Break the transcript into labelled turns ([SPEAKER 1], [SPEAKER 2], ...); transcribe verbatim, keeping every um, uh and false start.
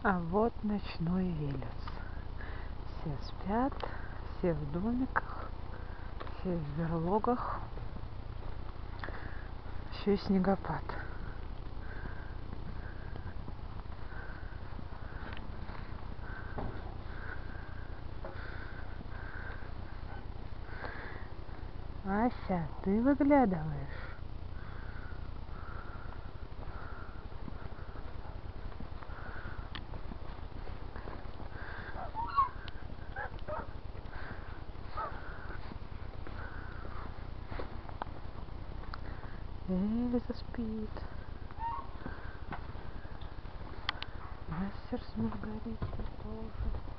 [SPEAKER 1] А вот ночной Велес. Все спят, все в домиках, все в берлогах. Еще и снегопад. Ася, ты выглядываешь? Эльза спит. Мастер с Маргаритой тоже.